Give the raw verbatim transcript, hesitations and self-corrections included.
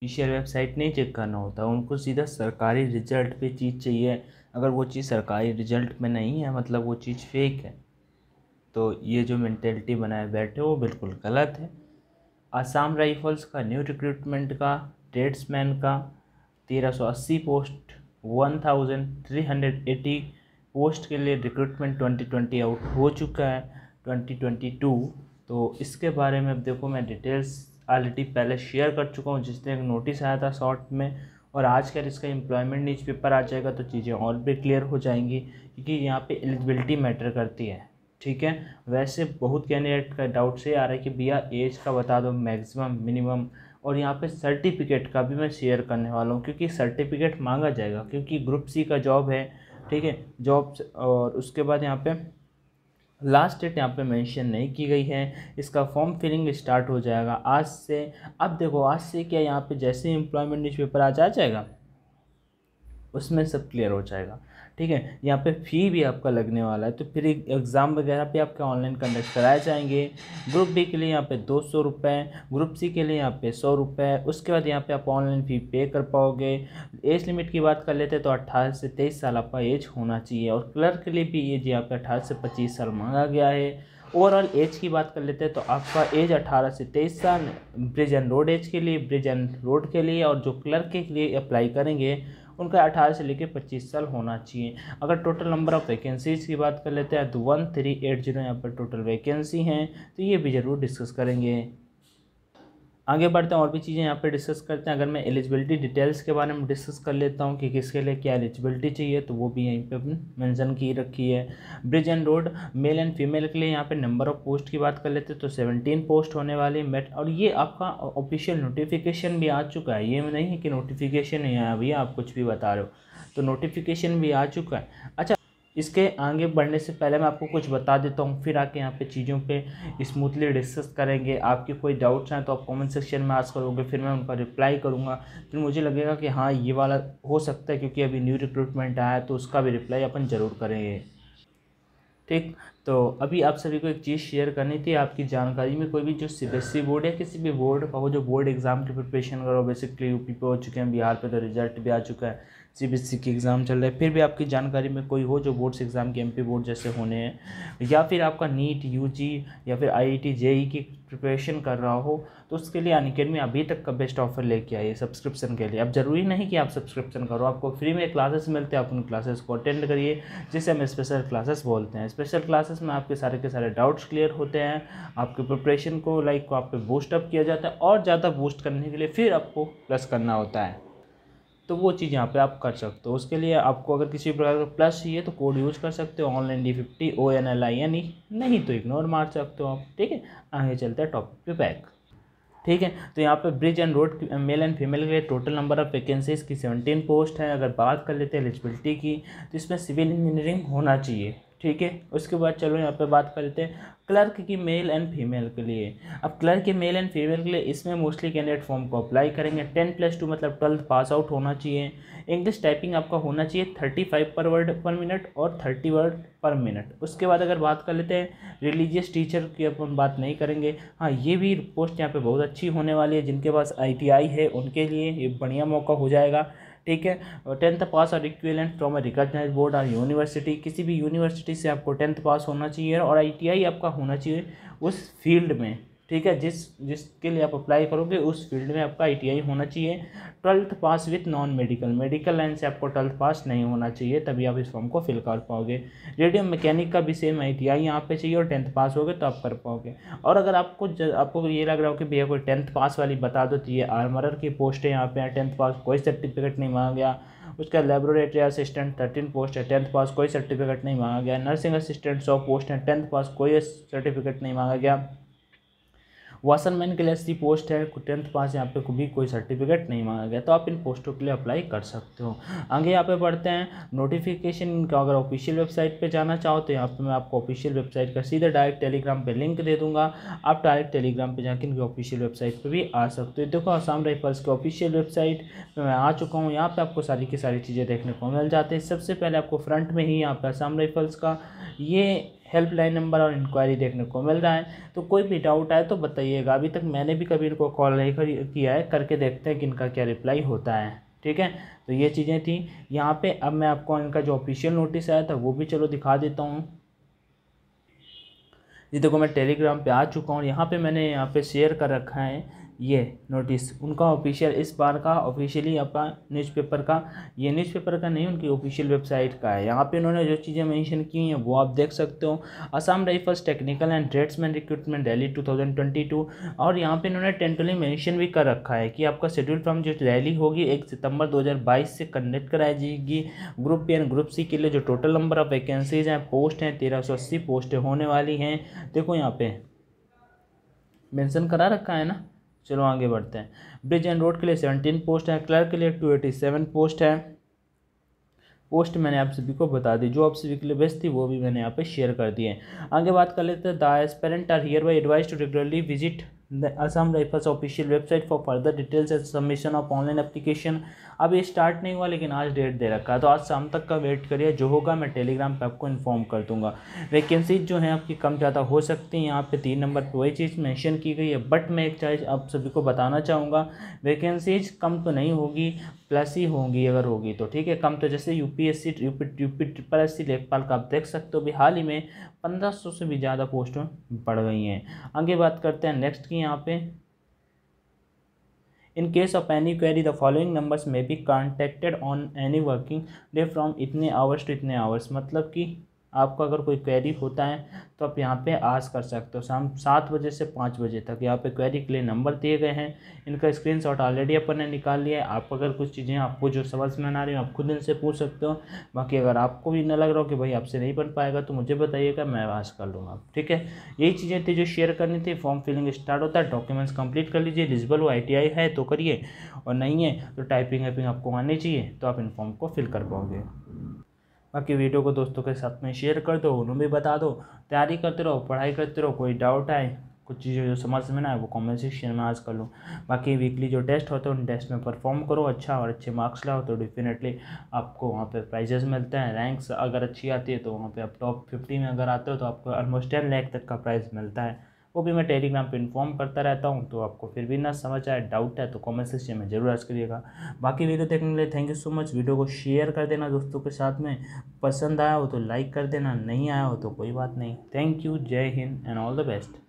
Official website नहीं check करना होता, उनको सीधा सरकारी रिजल्ट पे चीज़ चाहिए। अगर वो चीज़ सरकारी रिजल्ट में नहीं है मतलब वो चीज़ फेक है। तो ये जो मेंटेलिटी बनाए बैठे वो बिल्कुल गलत है। आसाम राइफल्स का न्यू रिक्रूटमेंट का ट्रेड्समैन का तेरह सौ अस्सी post one thousand three hundred eighty post के लिए रिक्रूटमेंट ट्वेंटी ट्वेंटी आउट हो चुका है ट्वेंटी ट्वेंटी टू। तो इसके बारे में अब देखो मैं डिटेल्स ऑलरेडी पहले शेयर कर चुका हूँ, जिसने एक नोटिस आया था शॉर्ट में, और आज का इसका एम्प्लॉयमेंट न्यूज पेपर आ जाएगा तो चीज़ें और भी क्लियर हो जाएंगी, क्योंकि यहाँ पे एलिजिबिलिटी मैटर करती है। ठीक है, वैसे बहुत कैंडिडेट का डाउट से आ रहा है कि भैया एज का बता दो मैक्सिमम मिनिमम, और यहाँ पे सर्टिफिकेट का भी मैं शेयर करने वाला हूँ, क्योंकि सर्टिफिकेट मांगा जाएगा क्योंकि ग्रुप सी का जॉब है। ठीक है, जॉब और उसके बाद यहाँ पे लास्ट डेट यहाँ पे मेंशन नहीं की गई है। इसका फॉर्म फिलिंग स्टार्ट हो जाएगा आज से। अब देखो आज से क्या, यहाँ पे जैसे एम्प्लॉयमेंट न्यूज़पेपर आज आ जाएगा उसमें सब क्लियर हो जाएगा। ठीक है, यहाँ पे फ़ी भी आपका लगने वाला है, तो फिर एग्ज़ाम वगैरह भी आपके ऑनलाइन कंडक्ट कराए जाएंगे। ग्रुप बी के लिए यहाँ पे दो सौ रुपये, ग्रुप सी के लिए यहाँ पे सौ रुपये। उसके बाद यहाँ पे आप ऑनलाइन फ़ी पे कर पाओगे। एज लिमिट की बात कर लेते हैं तो अट्ठारह से तेईस साल आपका एज होना चाहिए, और क्लर्क के लिए भी एज यहाँ पे अठारह से पच्चीस साल मांगा गया है। ओवरऑल एज की बात कर लेते हैं तो आपका एज अठारह से तेईस साल ब्रिज एंड रोड एज के लिए, ब्रिज एंड रोड के लिए, और जो क्लर्क के लिए अप्लाई करेंगे उनका अठारह से लेकर पच्चीस साल होना चाहिए। अगर टोटल नंबर ऑफ़ वैकेंसीज़ की बात कर लेते हैं तो वन थ्री एट जीरो यहाँ पर टोटल वैकेंसी हैं, तो ये भी ज़रूर डिस्कस करेंगे। आगे बढ़ते हैं और भी चीज़ें यहाँ पे डिस्कस करते हैं। अगर मैं एलिजिबिलिटी डिटेल्स के बारे में डिस्कस कर लेता हूँ कि किसके लिए क्या एलिजिबिलिटी चाहिए, तो वो भी यहीं पे मेंशन की रखी है। Bridge and road male and female के लिए यहाँ पे नंबर ऑफ पोस्ट की बात कर लेते हैं तो सेवनटीन पोस्ट होने वाली मेट, और ये आपका ऑफिशियल नोटिफिकेशन भी आ चुका है। ये नहीं है कि नोटिफिकेशन नहीं आया भैया आप कुछ भी बता रहे हो, तो नोटिफिकेशन भी आ चुका है। अच्छा, इसके आगे बढ़ने से पहले मैं आपको कुछ बता देता हूँ, फिर आके यहाँ पे चीज़ों पे स्मूथली डिस्कस करेंगे। आपके कोई डाउट्स हैं तो आप कमेंट सेक्शन में आस्क करोगे, फिर मैं उनका रिप्लाई करूँगा। फिर मुझे लगेगा कि हाँ ये वाला हो सकता है क्योंकि अभी न्यू रिक्रूटमेंट आया है, तो उसका भी रिप्लाई अपन ज़रूर करेंगे। ठीक, तो अभी आप सभी को एक चीज़ शेयर करनी थी आपकी जानकारी में। कोई भी जो सीबीएसई बोर्ड या किसी भी बोर्ड का हो जो बोर्ड एग्ज़ाम की प्रिपरेशन करो, बेसिकली यूपी पे हो चुके हैं, बिहार पे तो रिजल्ट भी आ चुका है, सीबीएसई की एग्ज़ाम चल रहा है, फिर भी आपकी जानकारी में कोई हो जो बोर्ड्स एग्ज़ाम के एमपी बोर्ड जैसे होने हैं, या फिर आपका नीट यूजी या फिर आईआईटी जेई की प्रिपरेशन कर रहा हो, तो उसके लिए अनअकैडमी अभी तक का बेस्ट ऑफर लेके आई है सब्सक्रिप्शन के लिए। अब ज़रूरी नहीं कि आप सब्सक्रिप्शन करो, आपको फ्री में क्लासेस मिलते हैं, आप उन क्लासेस को अटेंड करिए, जिसे हम स्पेशल क्लासेस बोलते हैं। स्पेशल क्लासेस में आपके सारे के सारे डाउट्स क्लियर होते हैं, आपके प्रिपरेशन को लाइक को आप पे बूस्ट अप किया जाता है, और ज़्यादा बूस्ट करने के लिए फिर आपको प्लस करना होता है, तो वो चीज़ यहाँ पे आप कर सकते हो। उसके लिए आपको अगर किसी प्रकार का प्लस चाहिए तो कोड यूज कर सकते हो, online D fifty O N L I N E, नहीं तो इग्नोर मार सकते हो आप। ठीक है, आगे चलते हैं टॉपिक पे बैक। ठीक है, तो यहाँ पे bridge and road male and female के लिए टोटल नंबर ऑफ वैकेंसीज़ की सेवनटीन पोस्ट है। अगर बात कर लेते हैं एलिजिबिलिटी की तो इसमें सिविल इंजीनियरिंग होना चाहिए। ठीक है, उसके बाद चलो यहाँ पे बात कर लेते हैं क्लर्क की मेल एंड फीमेल के लिए। अब क्लर्क के मेल एंड फीमेल के लिए इसमें मोस्टली कैंडिडेट फॉर्म को अप्लाई करेंगे। टेन प्लस टू मतलब ट्वेल्थ पास आउट होना चाहिए। इंग्लिश टाइपिंग आपका होना चाहिए thirty five per word per minute और थर्टी वर्ड पर मिनट। उसके बाद अगर बात कर लेते हैं रिलीजियस टीचर की, अपन बात नहीं करेंगे। हाँ, ये भी पोस्ट यहाँ पे बहुत अच्छी होने वाली है, जिनके पास आई टी आई है उनके लिए ये बढ़िया मौका हो जाएगा। ठीक है, टेंथ पास और equivalent from a recognise board और यूनिवर्सिटी, किसी भी यूनिवर्सिटी से आपको टेंथ पास होना चाहिए और आईटीआई आपका होना चाहिए उस फील्ड में। ठीक है, जिस जिसके लिए आप अप्लाई करोगे उस फील्ड में आपका आईटीआई होना चाहिए। Twelfth pass with non medical, medical line से आपको ट्वेल्थ पास नहीं होना चाहिए, तभी आप इस फॉर्म को फिल कर पाओगे। रेडियो मैकेनिक का भी सेम आईटीआई यहाँ पे चाहिए और टेंथ पास हो गए तो आप कर पाओगे। और अगर आपको आपको ये लग रहा हो कि भैया कोई टेंथ पास वाली बता दो, तो ये आर्मरर की पोस्ट है, यहाँ पे टेंथ पास कोई सर्टिफिकेट नहीं मांगा गया। उसका लेबोरेटरी असिस्टेंट थर्टीन पोस्ट है, टेंथ पास कोई सर्टिफिकेट नहीं मांगा गया। नर्सिंग असिस्टेंट सौ पोस्ट है, टेंथ पास कोई सर्टिफिकेट नहीं मांगा गया। वाशरमैन के लिए अस्सी पोस्ट है, टेंथ पास यहाँ पे भी कोई सर्टिफिकेट नहीं मांगा गया, तो आप इन पोस्टों के लिए अप्लाई कर सकते हो। आगे यहाँ पे बढ़ते हैं नोटिफिकेशन का। अगर ऑफिशियल वेबसाइट पे जाना चाहो तो यहाँ पे मैं आपको ऑफिशियल वेबसाइट का सीधा डायरेक्ट टेलीग्राम पे लिंक दे दूंगा, आप डायरेक्ट टेलीग्राम पे जाकर इनकी ऑफिशियल वेबसाइट पे भी आ सकते हो। देखो आसाम राइफल्स की ऑफिशियल वेबसाइट पे मैं आ चुका हूँ। यहाँ पे आपको सारी की सारी चीज़ें देखने को मिल जाती है। सबसे पहले आपको फ्रंट में ही यहाँ पे आसाम राइफल्स का ये हेल्पलाइन नंबर और इंक्वायरी देखने को मिल रहा है। तो कोई भी डाउट आए तो बताइएगा। अभी तक मैंने भी कभी इनको कॉल नहीं किया है, करके देखते हैं कि इनका क्या रिप्लाई होता है। ठीक है, तो ये चीज़ें थी यहाँ पे। अब मैं आपको इनका जो ऑफिशियल नोटिस आया था वो भी चलो दिखा देता हूँ। ये देखो मैं टेलीग्राम पे आ चुका हूँ। यहाँ पे मैंने यहाँ पे शेयर कर रखा है ये नोटिस उनका ऑफिशियल, इस बार का ऑफिशियली अपना न्यूज़पेपर का, ये न्यूज़पेपर का नहीं उनकी ऑफिशियल वेबसाइट का है। यहाँ पे उन्होंने जो चीज़ें मेंशन की हैं वो आप देख सकते हो। Assam rifles technical and tradesman recruitment rally two thousand twenty two, और यहाँ पे इन्होंने टेंटली मेंशन भी कर रखा है कि आपका शेड्यूल फ्रॉम जो रैली होगी एक सितंबर दो हज़ार बाईस से कंडक्ट कराई जाएगी। Group B and group C के लिए जो टोटल नंबर ऑफ वैकेंसीज हैं, पोस्ट हैं, तेरह सौ अस्सी पोस्टें होने वाली हैं। देखो यहाँ पे मेंशन करा रखा है ना। चलो आगे बढ़ते हैं। ब्रिज एंड रोड के लिए सेवनटीन पोस्ट है, क्लर्क के लिए टू एटी सेवन पोस्ट है। पोस्ट मैंने आप सभी को बता दी, जो आप सभी के लिए बेस्ट थी वो भी मैंने यहाँ पे शेयर कर दिए। आगे बात कर लेते हैं। The aspirant are hereby advise to regularly visit the Assam rifles official website for further details and submission of online application. अब ये स्टार्ट नहीं हुआ लेकिन आज डेट दे रखा है, तो आज शाम तक का वेट करिए। जो होगा मैं टेलीग्राम पे आपको इन्फॉर्म कर दूंगा। वैकेंसीज जो हैं आपकी कम ज़्यादा हो सकती हैं। यहाँ पे तीन नंबर पे वही चीज़ मेंशन की गई है, बट मैं एक चीज़ आप सभी को बताना चाहूँगा, वैकेंसीज कम तो नहीं होगी, प्लस ही होंगी अगर होगी तो। ठीक है, कम तो जैसे UPSC UP UP triple S C लेखपाल का आप देख सकते हो भी हाल ही में पंद्रह सौ से भी ज़्यादा पोस्टें बढ़ गई हैं। आगे बात करते हैं नेक्स्ट की। यहाँ पे in case of any query the following numbers में be contacted on any working day from इतने आवर्स टू इतने आवर्स। मतलब कि आपका अगर कोई क्वेरी होता है तो आप यहाँ पे आस्क कर सकते हो शाम सात बजे से पाँच बजे तक। यहाँ पे क्वेरी के लिए नंबर दिए गए हैं, इनका स्क्रीनशॉट ऑलरेडी अपन ने निकाल लिया है। आप अगर कुछ चीज़ें आपको जो समझ में ना रही हो आप खुद इनसे पूछ सकते हो। बाकी अगर आपको भी न लग रहा हो कि भाई आपसे नहीं बन पाएगा तो मुझे बताइएगा, मैं आस्क कर लूँगा। ठीक है, यही चीज़ें थी जो शेयर करनी थी। फॉर्म फिलिंग स्टार्ट होता है, डॉक्यूमेंट्स कंप्लीट कर लीजिए। एलिजिबल हो आई टी आई है तो करिए, और नहीं है तो टाइपिंग वाइपिंग आपको आनी चाहिए तो आप इन फॉर्म को फिल कर पाओगे। बाकी वीडियो को दोस्तों के साथ में शेयर कर दो, उन्हें भी बता दो। तैयारी करते रहो, पढ़ाई करते रहो। कोई डाउट आए, कुछ चीज़ें जो समझ में ना आए वो कमेंट सेक्शन में आज कर लो। बाकी वीकली जो टेस्ट होते हैं उन टेस्ट में परफॉर्म करो अच्छा, और अच्छे मार्क्स लाओ तो डेफिनेटली आपको वहाँ पे प्राइजेस मिलते हैं। रैंक्स अगर अच्छी आती है तो वहाँ पे आप टॉप फिफ्टी में अगर आते हो तो आपको ऑलमोस्ट टेन लाख तक का प्राइज़ मिलता है। वो भी मैं टेलीग्राम पे इन्फॉर्म करता रहता हूँ। तो आपको फिर भी ना समझ आए, डाउट है तो कमेंट सेक्शन में जरूर आस्क करिएगा। बाकी वीडियो देखने के लिए thank you so much. Video को शेयर कर देना दोस्तों के साथ में। पसंद आया हो तो लाइक कर देना, नहीं आया हो तो कोई बात नहीं। थैंक यू, जय Hind and all the best.